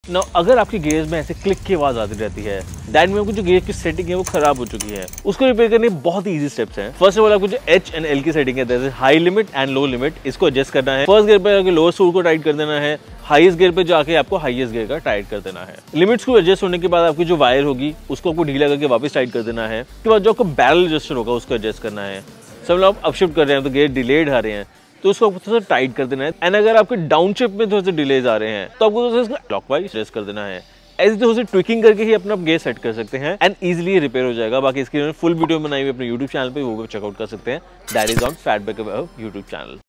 ना अगर आपके गेयर्स में ऐसे क्लिक की आवाज आती रहती है, दैट मीन आपकी जो गेयर की सेटिंग है वो खराब हो चुकी है। उसको रिपेयर करने बहुत इजी स्टेप्स हैं। फर्स्ट ऑफ ऑल आपको जो एच एंड एल की सेटिंग है, जैसे high limit and low limit, इसको एडजस्ट करना है। फर्स्ट गियर पे आके लोअर स्क्रू को टाइट कर देना है, हाईएस्ट गियर पे जाके आपको हाईएस्ट गियर का टाइट कर देना है। लिमिट्स को एडजस्ट होने के बाद आपकी जो वायर होगी उसको आपको ढीला करके वापस टाइट कर देना है। उसके बाद जो आपको बैरल एडजस्टर होगा उसको एडजस्ट करना है। सब लोग आप अपशिफ्ट कर रहे हैं तो गेयर डिलेड आ रहे हैं तो उसको आपको थोड़ा सा टाइट कर देना है। एंड अगर आपके डाउन शिफ्ट में थोड़े से डिलेज आ रहे हैं तो आपको थोड़ा सा क्लॉकवाइज एडजस्ट कर देना है। ऐसे थोड़ी सी ट्विकिंग करके ही अपना गेयर सेट कर सकते हैं एंड इजीली रिपेयर हो जाएगा। बाकी इसकी फुल वीडियो बनाई हुई अपने यूट्यूब चैनल पे, वो चेकआउट कर सकते हैं। That is on Fatback YouTube channel.